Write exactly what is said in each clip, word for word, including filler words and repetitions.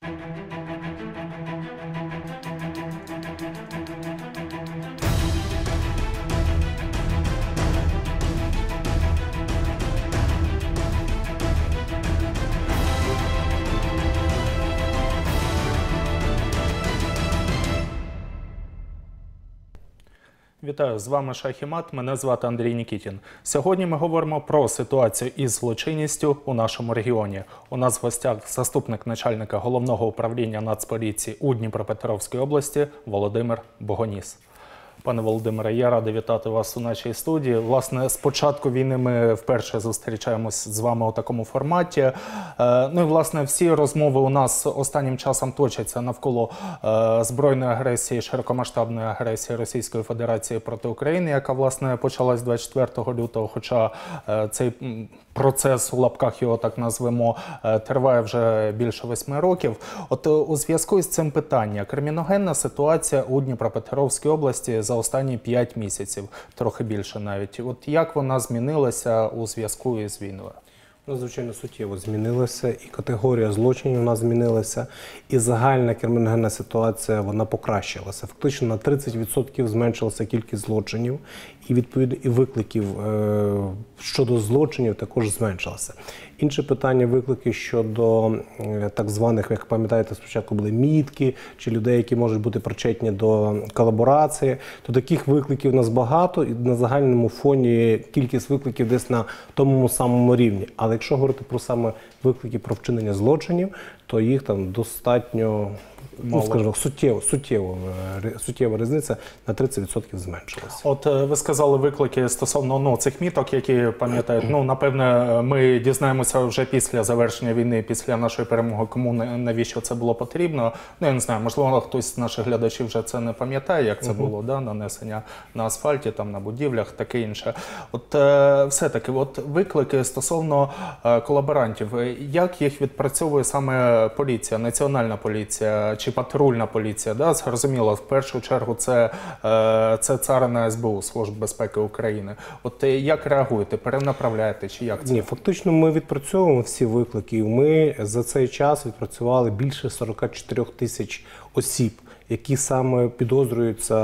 Вітаю, з вами Шах і Мат, мене звати Андрій Нікітін. Сьогодні ми говоримо про ситуацію із злочинністю у нашому регіоні. У нас в гостях заступник начальника Головного управління Нацполіції у Дніпропетровській області Володимир Богоніс. Пане Володимире, я радий вітати вас у нашій студії. Власне, з початку війни ми вперше зустрічаємось з вами у такому форматі. Ну і, власне, всі розмови у нас останнім часом точаться навколо збройної агресії, широкомасштабної агресії Російської Федерації проти України, яка, власне, почалась двадцять четвертого лютого, хоча цей процес, у лапках його так назвемо, триває вже більше восьми років. От у зв'язку з цим питання. Криміногенна ситуація у Дніпропетровській області за останні п'ять місяців, трохи більше навіть. От як вона змінилася у зв'язку із війною? Вона, звичайно, суттєво змінилася, і категорія злочинів у нас змінилася, і загальна криміногенна ситуація, вона покращилася. Фактично на тридцять відсотків зменшилася кількість злочинів, і, відповідно, і викликів е щодо злочинів також зменшилася. Інше питання – виклики щодо е так званих, як пам'ятаєте, спочатку були мітки, чи людей, які можуть бути причетні до колаборації, то таких викликів у нас багато, і на загальному фоні кількість викликів десь на тому самому рівні. Але якщо говорити про саме виклики про вчинення злочинів, то їх там достатньо, ну, скажімо, суттєво, суттєво, суттєва різниця на тридцять відсотків зменшилася. От ви сказали виклики стосовно ну, цих міток, які пам'ятають, ну, напевне, ми дізнаємося вже після завершення війни, після нашої перемоги, кому навіщо це було потрібно. Ну, я не знаю, можливо, хтось з наших глядачів вже це не пам'ятає, як це uh-huh. було, да, нанесення на асфальті, там, на будівлях, таке інше. От е, все-таки, от виклики стосовно е, колаборантів, як їх відпрацьовує саме поліція, національна поліція чи патрульна поліція? Да? Зрозуміло, в першу чергу це, е, це царина ес бе у, Служба безпеки України. От як реагуєте, перенаправляєте чи як це? Ні, фактично ми відпрацьовуємо всі виклики. Ми за цей час відпрацювали більше сорока чотирьох тисяч осіб, які саме підозрюються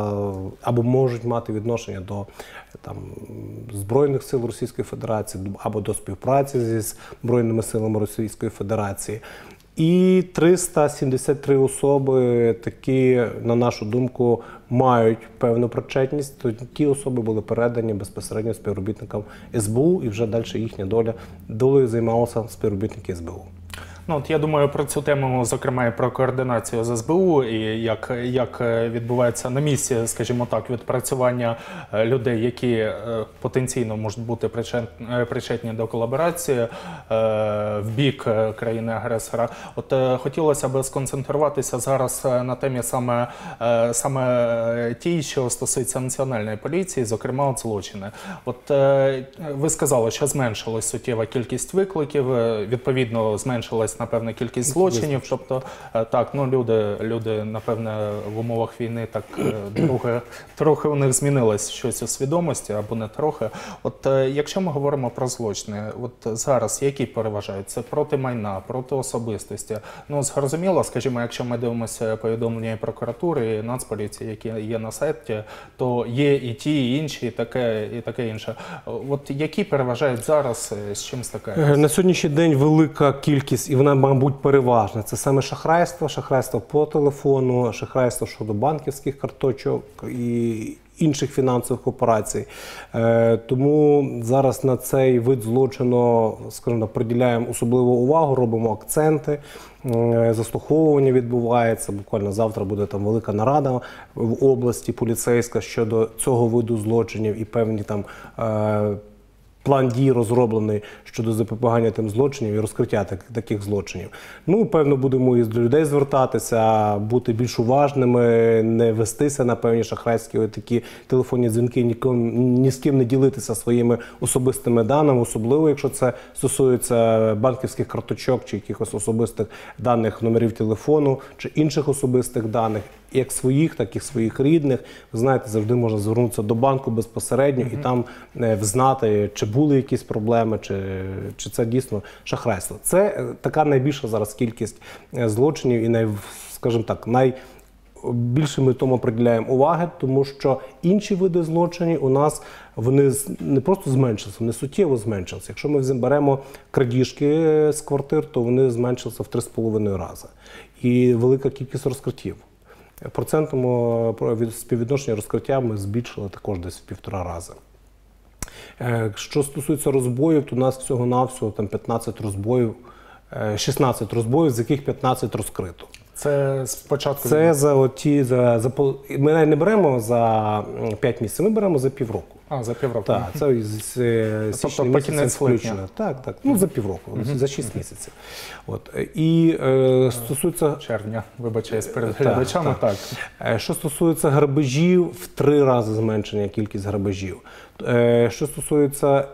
або можуть мати відношення до там, Збройних сил Російської Федерації або до співпраці зі Збройними силами Російської Федерації. І триста сімдесят три особи такі, на нашу думку, мають певну причетність, то ті особи були передані безпосередньо співробітникам ес бе у, і вже далі їхня доля, долею займалися співробітники ес бе у. Ну, от я думаю, про цю тему, зокрема, і про координацію з ес бе у, і як, як відбувається на місці, скажімо так, відпрацювання людей, які потенційно можуть бути причетні до колаборації в бік країни-агресора. От хотілося б сконцентруватися зараз на темі саме, саме тій, що стосується національної поліції, зокрема, от злочини. От ви сказали, що зменшилась суттєва кількість викликів, відповідно, зменшилась напевне, кількість злочинів, тобто, так, ну, люди, люди, напевне, в умовах війни так трохи, трохи у них змінилось щось у свідомості, або не трохи. От якщо ми говоримо про злочини, от зараз які переважають? Це проти майна, проти особистості? Ну, зрозуміло, скажімо, якщо ми дивимося повідомлення і прокуратури, і Нацполіції, які є на сайті, то є і ті, і інші, і таке, і таке інше. От які переважають зараз, з чим стикаються? На сьогоднішній день велика кількість, і вона, мабуть, переважна. Це саме шахрайство, шахрайство по телефону, шахрайство щодо банківських карточок і інших фінансових операцій. Е, тому зараз на цей вид злочину, скажімо, приділяємо особливу увагу, робимо акценти, е, заслуховування відбувається. Буквально завтра буде там велика нарада в області поліцейська щодо цього виду злочинів і певні там е, план дій розроблений щодо запобігання тим злочинів і розкриття так, таких злочинів. Ну, певно, будемо і до людей звертатися, бути більш уважними, не вестися на певні шахрайські такі телефонні дзвінки, нікому, ні з ким не ділитися своїми особистими даними, особливо, якщо це стосується банківських карточок чи якихось особистих даних, номерів телефону чи інших особистих даних. як своїх, так і своїх рідних. Ви знаєте, завжди можна звернутися до банку безпосередньо mm-hmm. і там е, взнати, чи були якісь проблеми, чи, чи це дійсно шахрайство. Це е, така найбільша зараз кількість е, злочинів і, най, скажімо так, най більше ми тому приділяємо уваги, тому що інші види злочинів у нас вони не просто зменшилися, вони суттєво зменшилися. Якщо ми беремо крадіжки з квартир, то вони зменшилися в три з половиною рази. І велика кількість розкриттів. В процентному співвідношенні розкриття ми збільшили також десь в півтора рази. Що стосується розбоїв, то у нас всього-навсього там п'ятнадцять розбоїв, шістнадцять розбоїв, з яких п'ятнадцять розкрито. Це спочатку? Це за оті, за, за, ми не беремо за п'ять місяців, ми беремо за півроку. А, за півроку. Так, це з, з тобто по кінець включно. Так, так, ну за півроку, uh-huh. за шість місяців. От. І е, стосується... Червня, вибачаюсь, перед глядачами, так, так. Що стосується грабежів, в три рази зменшення кількість грабежів. Е, що стосується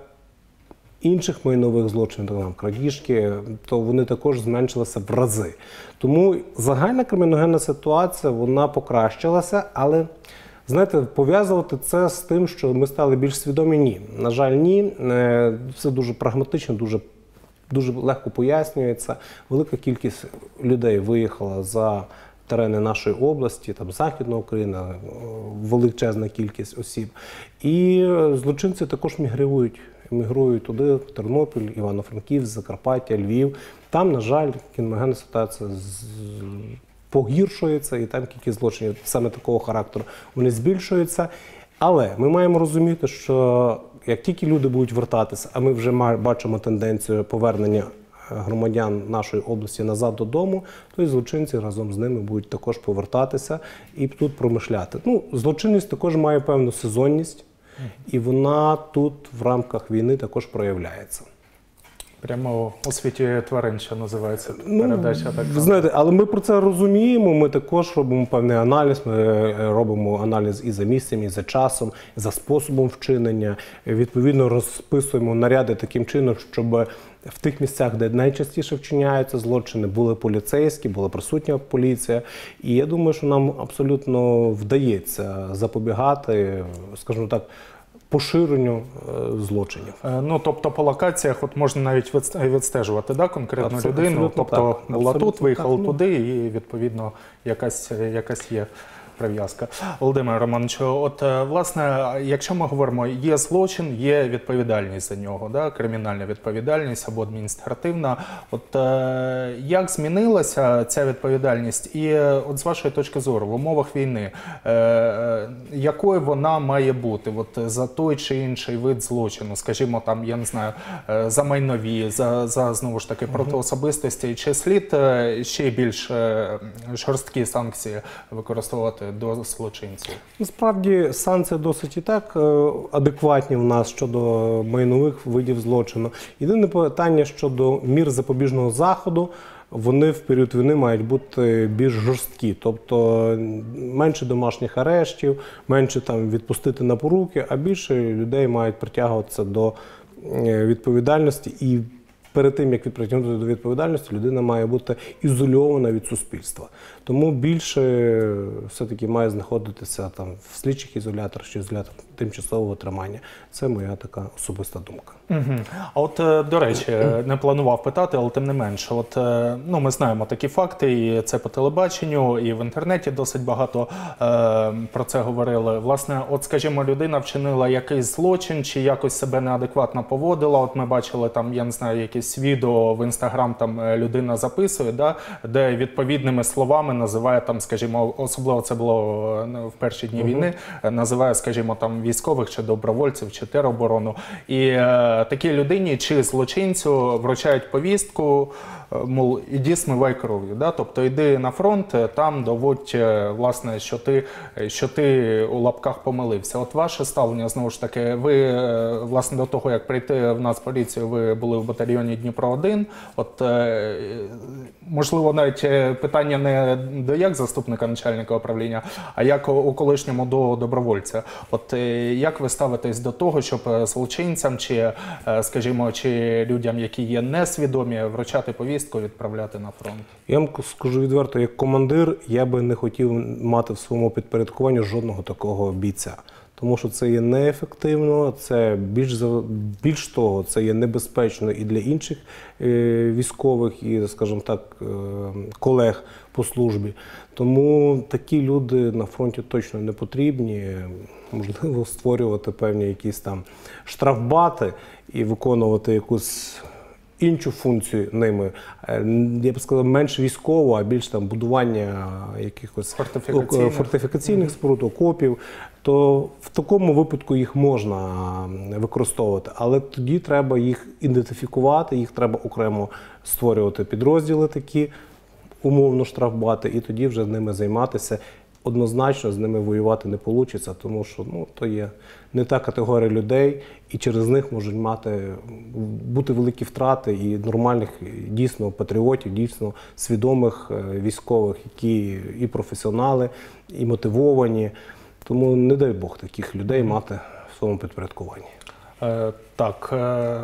інших майнових злочинів, так, там, крадіжки, то вони також зменшилися в рази. Тому загальна криміногенна ситуація, вона покращилася, але, знаєте, пов'язувати це з тим, що ми стали більш свідомі, ні. На жаль, ні. Все дуже прагматично, дуже, дуже легко пояснюється. Велика кількість людей виїхала за терени нашої області, там Західна Україна, величезна кілька осіб. І злочинці також мігрують. Мігрують туди, в Тернопіль, Івано-Франківськ, Закарпаття, Львів. Там, на жаль, криміногенна ситуація погіршується, і там кількість злочинів саме такого характеру вони збільшуються. Але ми маємо розуміти, що як тільки люди будуть вертатися, а ми вже бачимо тенденцію повернення громадян нашої області назад додому, то і злочинці разом з ними будуть також повертатися і тут промишляти. Ну, злочинність також має певну сезонність. І вона тут в рамках війни також проявляється. Прямо у світі тварин, що називається передача. Ну, ви знаєте, але ми про це розуміємо, ми також робимо певний аналіз, ми робимо аналіз і за місцем, і за часом, і за способом вчинення. Відповідно, розписуємо наряди таким чином, щоб в тих місцях, де найчастіше вчиняються злочини, були поліцейські, була присутня поліція. І я думаю, що нам абсолютно вдається запобігати, скажімо так, поширенню злочинів. Ну, тобто по локаціях от можна навіть відстежувати, да, конкретну абсолютно, людину, тобто так, була тут, виїхала так, туди і відповідно якась, якась є прив'язка. Володимир Романович, от власне, якщо ми говоримо, є злочин, є відповідальність за нього, да, кримінальна відповідальність або адміністративна. От е, як змінилася ця відповідальність і от з вашої точки зору в умовах війни, е, якою вона має бути от за той чи інший вид злочину, скажімо, там, я не знаю, за майнові, за, за знову ж таки проти особистості, чи слід ще більш жорсткі санкції використовувати до злочинців? Насправді санкції досить і так адекватні в нас щодо майнових видів злочину. Єдине питання щодо мір запобіжного заходу, вони в період війни мають бути більш жорсткі. Тобто менше домашніх арештів, менше там відпустити на поруки, а більше людей мають притягуватися до відповідальності. І перед тим, як притягнути до відповідальності, людина має бути ізольована від суспільства. Тому більше все-таки має знаходитися там в слідчих ізоляторах чи ізоляторах тимчасового тримання. Це моя така особиста думка. Угу. А от, до речі, не планував питати, але тим не менше. От, ну, ми знаємо такі факти, і це по телебаченню, і в інтернеті досить багато е, про це говорили. Власне, от, скажімо, людина вчинила якийсь злочин, чи якось себе неадекватно поводила. От ми бачили там, я не знаю, якісь відео в Інстаграм, там людина записує, да, де відповідними словами називає там, скажімо, особливо це було в перші дні uh-huh. війни, називає, скажімо, там військових чи добровольців, чи тероборону. І е, такій людині чи злочинцю вручають повістку, мол, іди смивай кров'ю, да? Тобто йди на фронт, там доводь, власне, що ти, що ти у лапках помилився. От ваше ставлення, знову ж таки, ви, власне, до того, як прийти в Нацполіцію, ви були в батальйоні Дніпро один. От, можливо, навіть питання не до як заступника начальника управління, а як у колишньому до добровольця. От як ви ставитесь до того, щоб злочинцям чи, скажімо, чи людям, які є несвідомі, вручати повістку, відправляти на фронт? Я вам скажу відверто, як командир, я би не хотів мати в своєму підпорядкуванні жодного такого бійця. Тому що це є неефективно, це більш, більш того, це є небезпечно і для інших е, військових, і, скажімо так, е, колег по службі. Тому такі люди на фронті точно не потрібні. Можливо, створювати певні якісь там штрафбати і виконувати якусь іншу функцію ними, я б сказав, менш військову, а більш там будування якихось фортифікаційних, фортифікаційних споруд, окопів, то в такому випадку їх можна використовувати. Але тоді треба їх ідентифікувати, їх треба окремо створювати підрозділи такі, умовно штрафбати, і тоді вже ними займатися. Однозначно з ними воювати не вийде, тому що ну, то є не та категорія людей, і через них можуть мати, бути великі втрати і нормальних дійсно патріотів, дійсно свідомих військових, які і професіонали, і мотивовані. Тому не дай Бог таких людей мати в своєму підпорядкуванні. Так,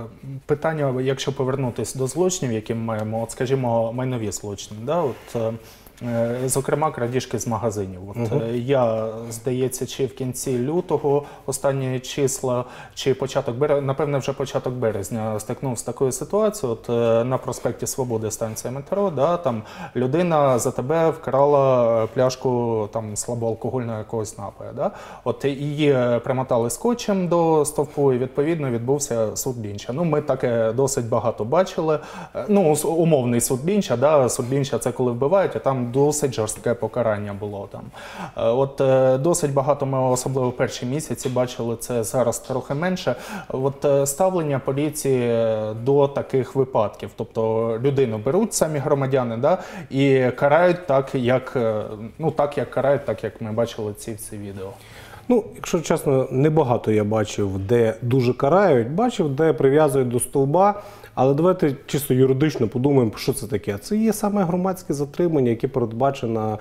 питання, якщо повернутися до злочинів, які ми маємо, от, скажімо, майнові злочини, да, от, зокрема, крадіжки з магазинів. От, угу. Я, здається, чи в кінці лютого, останні числа, чи початок березня, напевне, вже початок березня стикнув з такою ситуацією. От, на проспекті Свободи, станція метро, да, там людина за тебе вкрала пляшку там слабоалкогольного якогось напою. Да? От, її примотали скотчем до стовпу, і відповідно відбувся суд Бінча. Ну, ми таке досить багато бачили. Ну, умовний суд Бінча, да? Суд Бінча – це коли вбивають, а там досить жорстке покарання було там. От досить багато ми, особливо в перші місяці, бачили це, зараз трохи менше. От ставлення поліції до таких випадків. Тобто людину беруть самі громадяни, да, і карають так, як, ну, так, як карають, так, як ми бачили ці всі відео. Ну, якщо чесно, небагато я бачив, де дуже карають, бачив, де прив'язують до стовба. Але давайте чисто юридично подумаємо, що це таке. Це є саме громадське затримання, яке передбачено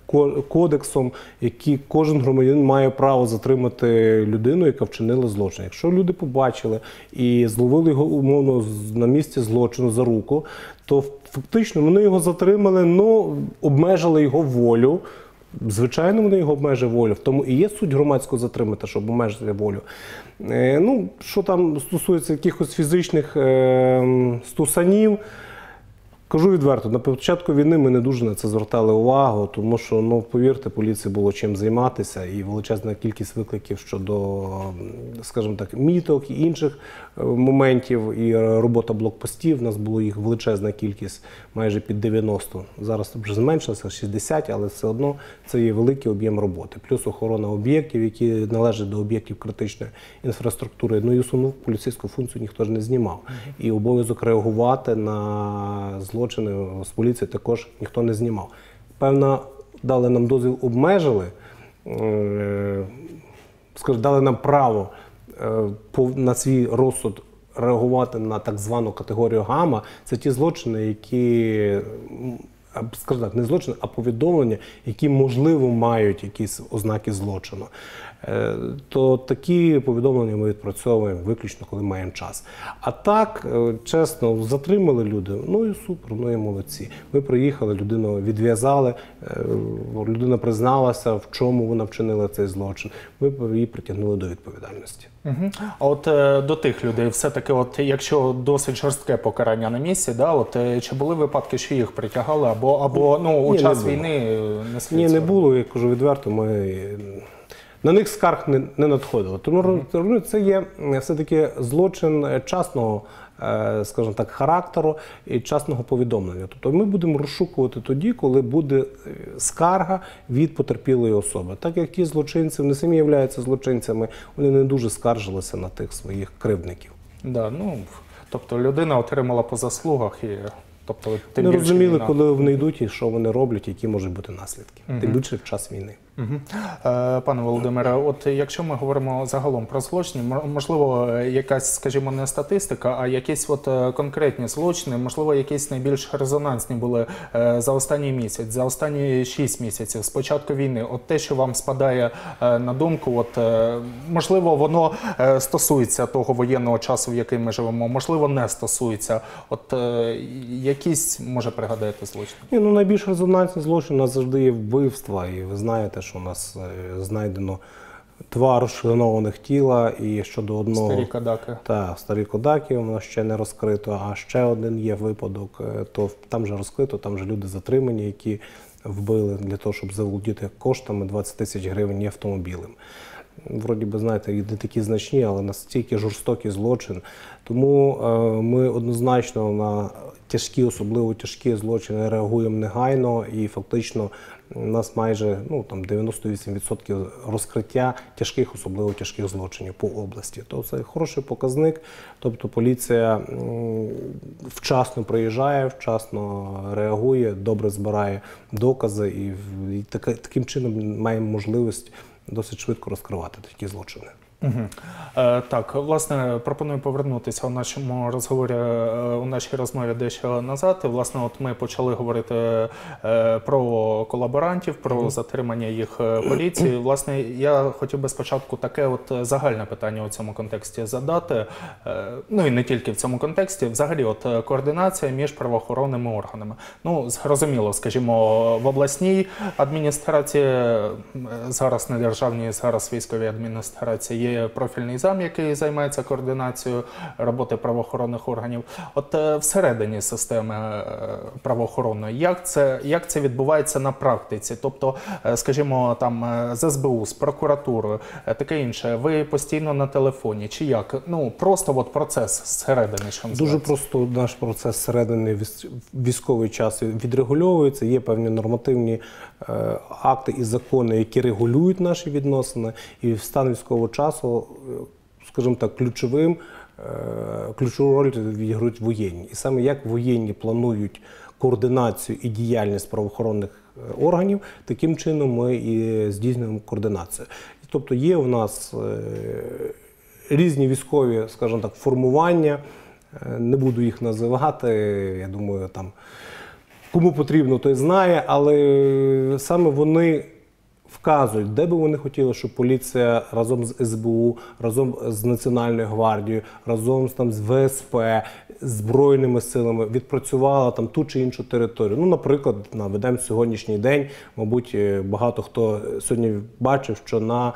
кодексом, який кожен громадянин має право затримати людину, яка вчинила злочин. Якщо люди побачили і зловили його умовно на місці злочину за руку, то фактично вони його затримали, ну, обмежили його волю. Звичайно, вони його обмежують волю. В тому і є суть громадського затримати, щоб обмежити волю. Е, ну, що там стосується якихось фізичних е, стусанів, кажу відверто, на початку війни ми не дуже на це звертали увагу, тому що, ну, повірте, поліції було чим займатися, і величезна кількість викликів щодо, скажімо так, міток і інших моментів, і робота блокпостів. У нас було їх величезна кількість, майже під дев'яносто. Зараз вже зменшилося, шістдесят, але все одно це є великий об'єм роботи. Плюс охорона об'єктів, які належать до об'єктів критичної інфраструктури. Ну і основну поліцейську функцію ніхто ж не знімав. І обов'язок реагувати на злочини з поліції також ніхто не знімав. Певно, дали нам дозвіл, обмежили, скажімо, дали нам право на свій розсуд реагувати на так звану категорію гамма. Це ті злочини, які, скажімо так, не злочини, а повідомлення, які, можливо, мають якісь ознаки злочину. То такі повідомлення ми відпрацьовуємо виключно, коли маємо час. А так, чесно, затримали люди, ну і супер, ну і молодці. Ми приїхали, людину відв'язали, людина призналася, в чому вона вчинила цей злочин. Ми її притягнули до відповідальності. Угу. А от е, до тих людей, все-таки, от якщо досить жорстке покарання на місці, да, от, е, чи були випадки, що їх притягали, або, або ну, у Ні, час війни не слід? Ні, не було, я кажу відверто, ми... На них скарг не, не надходило. Тому mm-hmm. це є все-таки злочин частного, скажімо так, характеру і частного повідомлення. Тобто ми будемо розшукувати тоді, коли буде скарга від потерпілої особи. Так як ті злочинці, вони самі являються злочинцями, вони не дуже скаржилися на тих своїх кривдників. Да, ну, тобто людина отримала по заслугах і... Тобто, не розуміли, війна. Коли вони йдуть і що вони роблять, які можуть бути наслідки. Mm-hmm. Тим більше в час війни. Угу. Пане Володимире, от якщо ми говоримо загалом про злочини, можливо, якась, скажімо, не статистика, а якісь от конкретні злочини, можливо, якісь найбільш резонансні були за останній місяць, за останні шість місяців, з початку війни. От те, що вам спадає на думку, от можливо, воно стосується того воєнного часу, в який ми живемо, можливо, не стосується. От якісь, може, пригадаєте злочини? Ні, ну, найбільш резонансний злочин у нас завжди є вбивства, і ви знаєте, що у нас знайдено два розчленованих тіла, і щодо одного... Старі кодаки. Так, старі кодаки, воно ще не розкрито, а ще один є випадок, то там же розкрито, там же люди затримані, які вбили для того, щоб заволодіти коштами двадцять тисяч гривень і автомобілем. Вроді би, знаєте, не такі значні, але настільки жорстокий злочин. Тому е, ми однозначно на тяжкі, особливо тяжкі злочини реагуємо негайно, і фактично у нас майже ну, там дев'яносто вісім відсотків розкриття тяжких, особливо тяжких злочинів по області. То це хороший показник, тобто поліція м, вчасно приїжджає, вчасно реагує, добре збирає докази і, і так, таким чином маємо можливість досить швидко розкривати такі злочини. Угу. Е, так, власне, пропоную повернутися у нашому розговорі, у нашій розмові дещо назад. Власне, от ми почали говорити е, про колаборантів, про угу. затримання їх поліції. Власне, я хотів би спочатку таке от загальне питання у цьому контексті задати. Е, ну і не тільки в цьому контексті, взагалі от координація між правоохоронними органами. Ну, зрозуміло, скажімо, в обласній адміністрації, зараз не державній, зараз військовій адміністрації, є профільний зам, який займається координацією роботи правоохоронних органів. От всередині системи правоохоронної, як це, як це відбувається на практиці? Тобто, скажімо, там з ес бе у, з прокуратурою, таке інше, ви постійно на телефоні, чи як? Ну, просто от процес зсередини, що називається. Дуже просто наш процес зсередини військовий час відрегульовується, є певні нормативні е, акти і закони, які регулюють наші відносини, і в стан військового часу, скажімо так, ключовим, ключову роль відіграють воєнні. І саме як воєнні планують координацію і діяльність правоохоронних органів, таким чином ми і здійснюємо координацію. Тобто є у нас різні військові, скажімо так, формування, не буду їх називати, я думаю, там, кому потрібно, той знає, але саме вони вказують, де би вони хотіли, щоб поліція разом з ес бе у, разом з Національною гвардією, разом там, з ве ес пе, Збройними силами відпрацювала там ту чи іншу територію. Ну, наприклад, наведемо сьогоднішній день, мабуть, багато хто сьогодні бачив, що на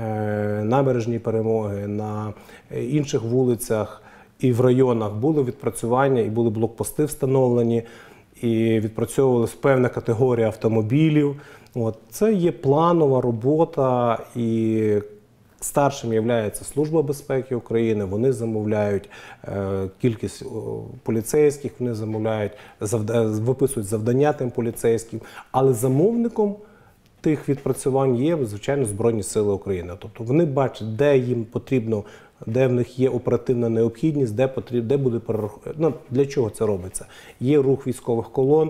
е, набережній Перемоги, на інших вулицях і в районах були відпрацювання, і були блокпости встановлені, і відпрацьовувалась певна категорія автомобілів. От. Це є планова робота, і старшим є Служба безпеки України, вони замовляють е, кількість о, поліцейських, вони замовляють, завда, виписують завдання тим поліцейським, але замовником тих відпрацювань є, звичайно, Збройні Сили України. Тобто вони бачать, де їм потрібно, де в них є оперативна необхідність, де потрібно, де буде перерахунок. Ну, для чого це робиться? Є рух військових колон,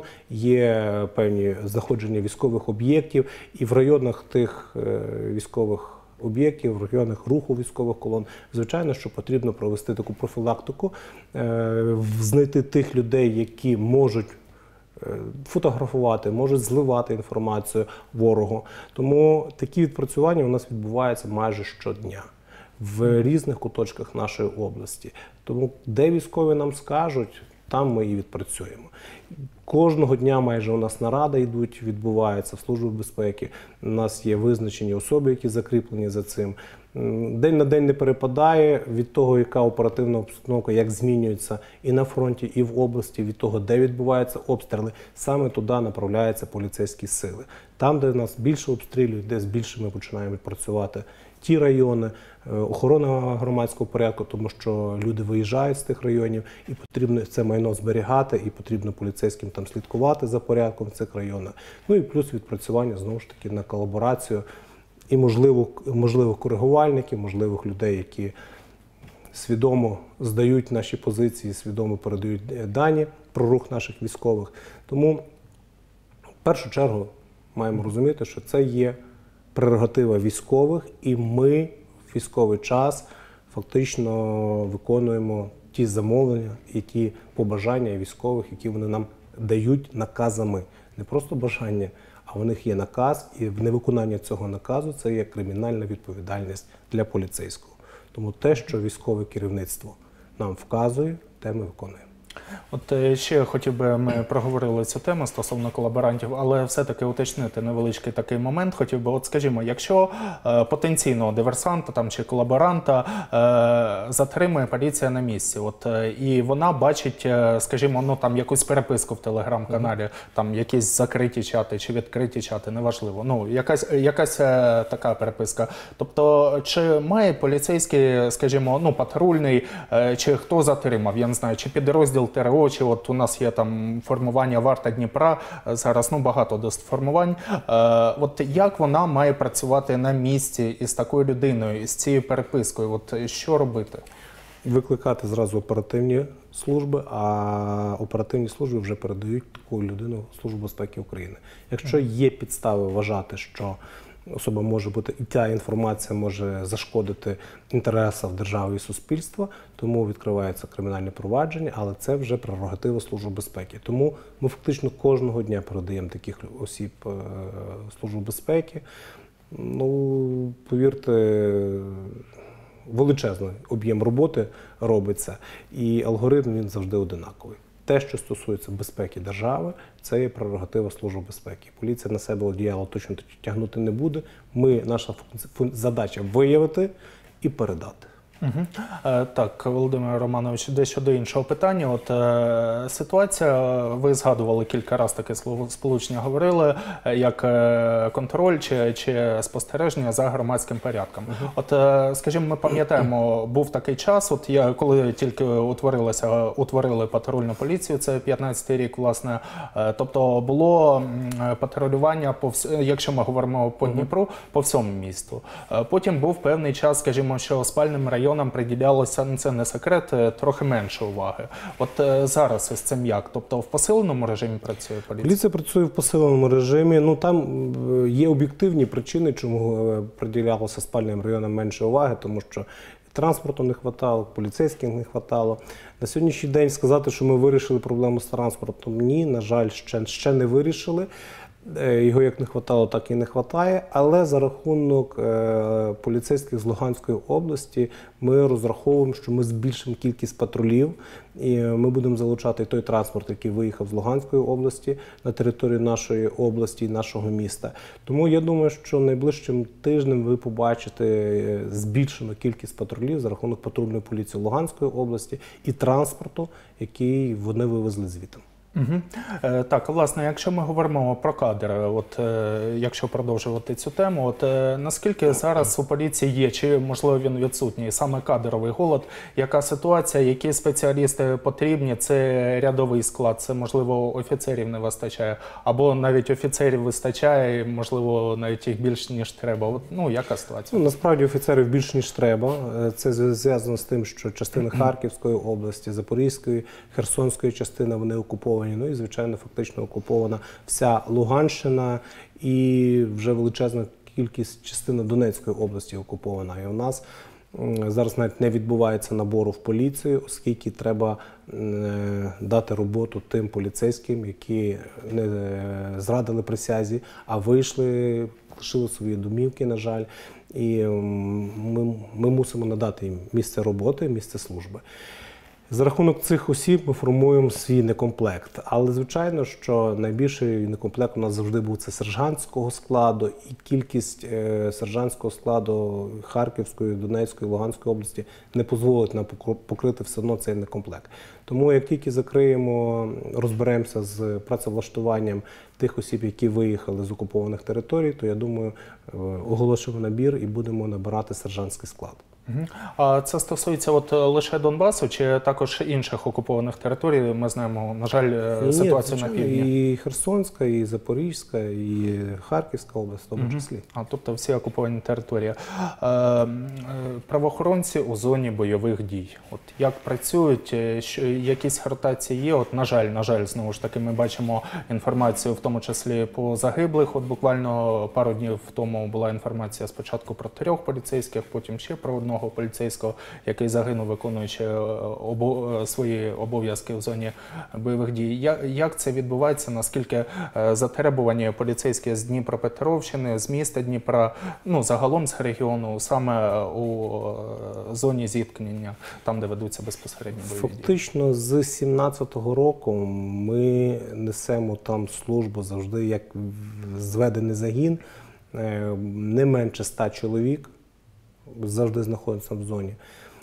є певні знаходження військових об'єктів, і в районах тих е, військових об'єктів, в районах руху військових колон, звичайно, що потрібно провести таку профілактику, е, знайти тих людей, які можуть фотографувати, можуть зливати інформацію ворогу. Тому такі відпрацювання у нас відбуваються майже щодня в різних куточках нашої області. Тому де військові нам скажуть, там ми і відпрацюємо. Кожного дня майже у нас наради йдуть, відбуваються в Службі безпеки. У нас є визначені особи, які закріплені за цим. День на день не перепадає від того, яка оперативна обстановка, як змінюється і на фронті, і в області, від того, де відбуваються обстріли. Саме туди направляються поліцейські сили. Там, де нас більше обстрілюють, десь більше ми починаємо працювати ті райони, охорона громадського порядку, тому що люди виїжджають з тих районів, і потрібно це майно зберігати, і потрібно поліцейським там слідкувати за порядком в цих районах. Ну і плюс відпрацювання, знову ж таки, на колаборацію і можливо, можливих коригувальників, можливих людей, які свідомо здають наші позиції, свідомо передають дані про рух наших військових. Тому в першу чергу маємо розуміти, що це є прерогатива військових, і ми в військовий час фактично виконуємо ті замовлення і ті побажання військових, які вони нам дають наказами. Не просто бажання, а в них є наказ, і в невиконання цього наказу це є кримінальна відповідальність для поліцейського. Тому те, що військове керівництво нам вказує, те ми виконуємо. От е, ще хотів би, ми проговорили цю тему стосовно колаборантів, але все-таки уточнити невеличкий такий момент. Хотів би, от скажімо, якщо е, потенційного диверсанта там, чи колаборанта е, затримує поліція на місці, от, е, і вона бачить, е, скажімо, ну, там, якусь переписку в телеграм-каналі, mm-hmm. там якісь закриті чати чи відкриті чати, неважливо, ну, якась, якась е, така переписка. Тобто, чи має поліцейський, скажімо, ну, патрульний, е, чи хто затримав, я не знаю, чи підрозділ ТРО, чи от у нас є там формування Варта Дніпра, зараз ну багато досить формувань. Е, от як вона має працювати на місці із такою людиною, із цією перепискою? От що робити? Викликати зразу оперативні служби, а оперативні служби вже передають таку людину в Службу безпеки України. Якщо є підстави вважати, що особа може бути, і ця інформація може зашкодити інтересам держави і суспільства, тому відкривається кримінальне провадження, але це вже прерогатива Служби безпеки. Тому ми фактично кожного дня передаємо таких осіб в Службу безпеки. Ну, повірте, величезний об'єм роботи робиться, і алгоритм він завжди одинаковий. Те, що стосується безпеки держави, це є прерогатива Служби безпеки. Поліція на себе одіяло точно тягнути не буде. Ми, наша задача виявити і передати. Угу. Е, так, Володимир Романович, дещо до іншого питання. От е, ситуація, ви згадували кілька разів таке слово сполучення, говорили, е, як е, контроль чи, чи спостереження за громадським порядком. Угу. От, е, скажімо, ми пам'ятаємо, був такий час, от я, коли тільки утворилася, утворили патрульну поліцію, це п'ятнадцятий рік, власне, е, тобто було патрулювання, по вс... якщо ми говоримо по Дніпру, угу. по всьому місту. Е, потім був певний час, скажімо, що спальним районам нам приділялося, ну, це не секрет, трохи менше уваги. От е, зараз із цим як? Тобто в посиленому режимі працює поліція? Поліція працює в посиленому режимі. Ну, там є об'єктивні причини, чому приділялося спальним районам менше уваги, тому що транспорту не вистачало, поліцейських не вистачало. На сьогоднішній день сказати, що ми вирішили проблему з транспортом, ні, на жаль, ще, ще не вирішили. Його як не вистачало, так і не вистачає, але за рахунок е, поліцейських з Луганської області ми розраховуємо, що ми збільшимо кількість патрулів, і ми будемо залучати той транспорт, який виїхав з Луганської області на територію нашої області і нашого міста. Тому я думаю, що найближчим тижнем ви побачите збільшену кількість патрулів за рахунок патрульної поліції Луганської області і транспорту, який вони вивезли звідти. Угу. Е, так, власне, якщо ми говоримо про кадри, от е, якщо продовжувати цю тему, от е, наскільки зараз у поліції є, чи можливо він відсутній, саме кадровий голод, яка ситуація, які спеціалісти потрібні, це рядовий склад, це можливо офіцерів не вистачає, або навіть офіцерів вистачає, можливо навіть їх більше ніж треба. От, ну, яка ситуація? Ну, насправді офіцерів більше ніж треба. Це зв'язано з тим, що частини Харківської області, Запорізької, Херсонської частини вони окуповані. Ну і, звичайно, фактично окупована вся Луганщина і вже величезна кількість частини Донецької області окупована. І у нас зараз навіть не відбувається набору в поліцію, оскільки треба дати роботу тим поліцейським, які не зрадили присязі, а вийшли, лишили свої домівки, на жаль. І ми, ми мусимо надати їм місце роботи, місце служби. За рахунок цих осіб ми формуємо свій некомплект. Але, звичайно, що найбільший некомплект у нас завжди був це сержантського складу, і кількість е, сержантського складу Харківської, Донецької, Луганської області не дозволить нам покрити все одно цей некомплект. Тому як тільки закриємо, розберемося з працевлаштуванням тих осіб, які виїхали з окупованих територій, то, я думаю, оголошуємо набір і будемо набирати сержантський склад. Мгм. А це стосується от лише Донбасу чи також інших окупованих територій? Ми знаємо, на жаль, Ні, ситуацію на звичайно, півдні. і Херсонська, і Запорізька, і Харківська область в тому числі. А, тобто всі окуповані території. Е, е, правоохоронці у зоні бойових дій. От як працюють, е, що, якісь ротації є? От, на жаль, на жаль, знову ж таки, ми бачимо інформацію, в тому числі по загиблих. От буквально пару днів тому була інформація спочатку про трьох поліцейських, потім ще про одного поліцейського, який загинув, виконуючи е, обо, свої обов'язки в зоні бойових дій. Я, як це відбувається? Наскільки е, затребувані поліцейські з Дніпропетровщини, з міста Дніпра, ну загалом з регіону, саме у е, зоні зіткнення, там, де ведуться безпосередньо бойові дії? Фактично з сімнадцятого року ми несемо там службу завжди як зведений загін, е, не менше ста чоловік завжди знаходиться в зоні.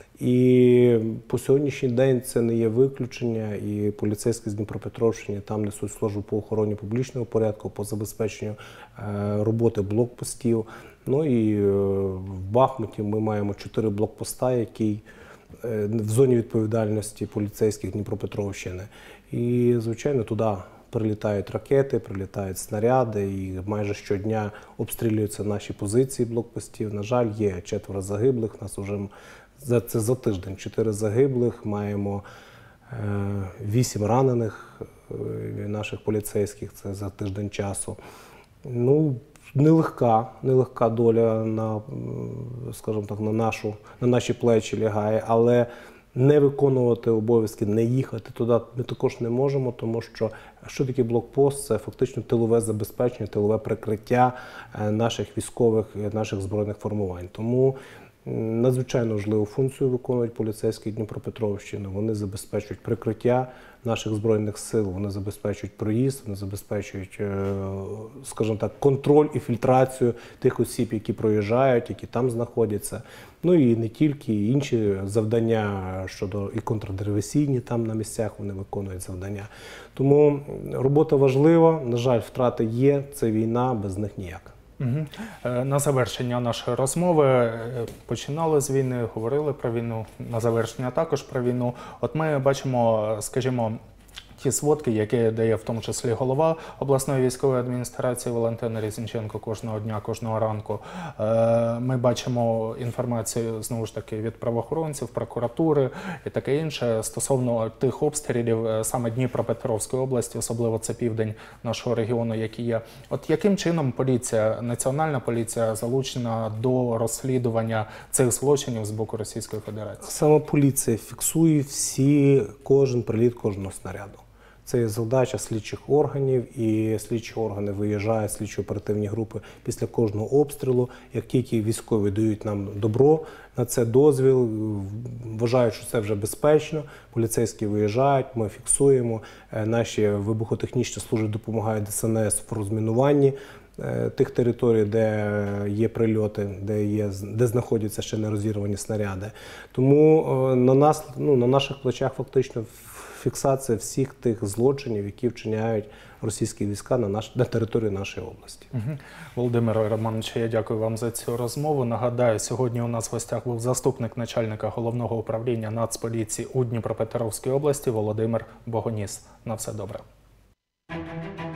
І по сьогоднішній день це не є виключення, і поліцейські з Дніпропетровщини там несуть службу по охороні публічного порядку, по забезпеченню е, роботи блокпостів. Ну і е, в Бахмуті ми маємо чотири блокпоста, які е, в зоні відповідальності поліцейських Дніпропетровщини. І, звичайно, туди прилітають ракети, прилітають снаряди, і майже щодня обстрілюються наші позиції блокпостів. На жаль, є четверо загиблих, у нас вже за це за тиждень чотири загиблих, маємо е, вісім ранених е, наших поліцейських, це за тиждень часу. Ну, нелегка, нелегка доля на, скажімо так, на, нашу, на наші плечі лягає, але не виконувати обов'язки, не їхати туди ми також не можемо, тому що що таке блокпост? Це фактично тилове забезпечення, тилове прикриття наших військових, наших збройних формувань. Тому надзвичайно важливу функцію виконують поліцейські Дніпропетровщини. Вони забезпечують прикриття наших збройних сил, вони забезпечують проїзд, вони забезпечують, скажімо так, контроль і фільтрацію тих осіб, які проїжджають, які там знаходяться. Ну і не тільки, і інші завдання щодо і контрдиверсійні там на місцях вони виконують завдання. Тому робота важлива, на жаль, втрати є, це війна, без них ніяк. Угу. На завершення нашої розмови починали з війни, говорили про війну, на завершення також про війну. От ми бачимо, скажімо, ті сводки, які дає в тому числі голова обласної військової адміністрації Валентина Різниченко кожного дня, кожного ранку. Ми бачимо інформацію, знову ж таки, від правоохоронців, прокуратури і таке інше стосовно тих обстрілів саме Дніпропетровської області, особливо це південь нашого регіону, який є. От яким чином поліція, національна поліція залучена до розслідування цих злочинів з боку Російської Федерації? Саме поліція фіксує всі, кожен приліт кожного снаряду. Це є задача слідчих органів, і слідчі органи виїжджають, слідчо-оперативні групи після кожного обстрілу. Як тільки військові дають нам добро на це, дозвіл, вважають, що це вже безпечно, поліцейські виїжджають, ми фіксуємо, наші вибухотехнічні служби допомагають Де Ес Ен Ес в розмінуванні тих територій, де є прильоти, де, є, де знаходяться ще нерозірвані снаряди. Тому на нас, ну, на наших плечах фактично фіксація всіх тих злочинів, які вчиняють російські війська на, наш, на території нашої області. Угу. Володимире Романовичу, я дякую вам за цю розмову. Нагадаю, сьогодні у нас в гостях був заступник начальника Головного управління Нацполіції у Дніпропетровській області Володимир Богоніс. На все добре.